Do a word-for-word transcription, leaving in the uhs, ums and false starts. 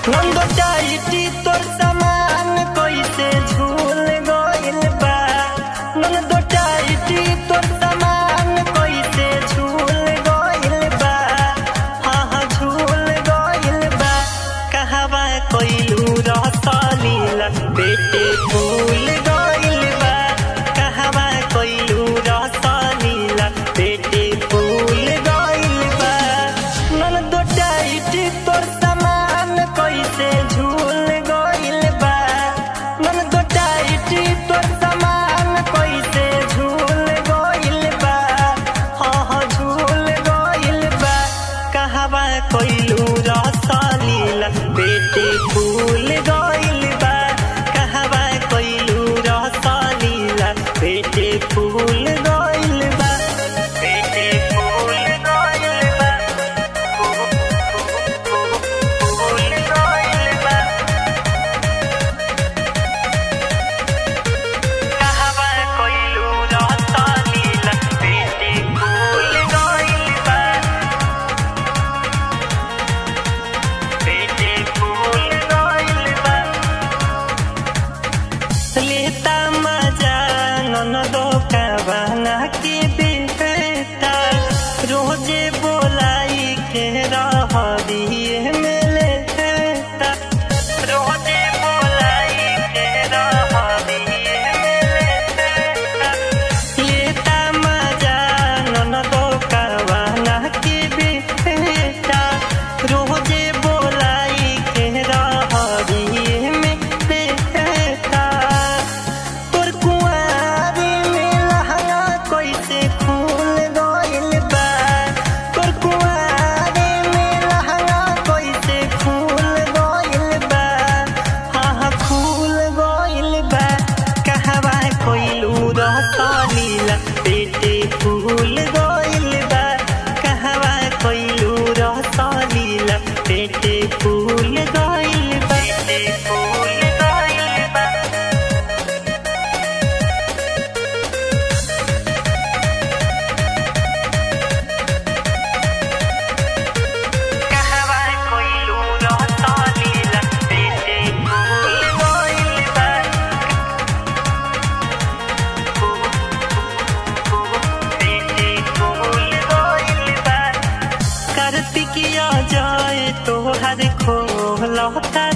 नंदो टाइटी तोर सामान कैसे झूल गइल बा। नंदो टाइटी तोर सामान कैसे झूल गइल बा। हाँ हाँ झूल गइल बा। कहवा कइलू रसलीला बेटे भूल गइल बा। कहवा कइलू रसलीला बेटे भूल गइल बा। नंदो टाइटी तोर सामान कैसे झूल गइल बा। नंदो टाइटी तोर सामान कैसे झूल गइल बा। हाँ हाँ झूल गइल बा। कहवा कइलू रसलीला बेटे भूल गइल बा। कहवा कइलू रसलीला बेटे भूल गइल बा। बेटे भूल गइल बा। भूल गइल बा। कहवा कइलू रसलीला बेटे भूल गइल बा। बेटे भूल गइल बा। लेता मजा ननदो का बना के बेटा रोजे बोलाई के रह दिए मिले बेटा। रोजे बोलाई के रह दिए मिले बेटा। लेता मजा ननदो का बना के बेटा रोजे बोलाई के रह दिए में बेटा। तोर कुंवारी में लहंगा कैसे खुल गइल बा। तोर कुंवारी में लहंगा कैसे खुल गइल बा। हाँ हाँ खुल गइल बा। कहवा कइलू रसलीला बेटे भूल गइल बा। कहवा कइलू रसलीला बेटे भूल गइल बा। बेटे भूल गइल बा। कहवा कइलू रसलीला बेटे भूल गइल बा। बेटे भूल गइल बा। कार्तिकिया जाए तोहर खोलता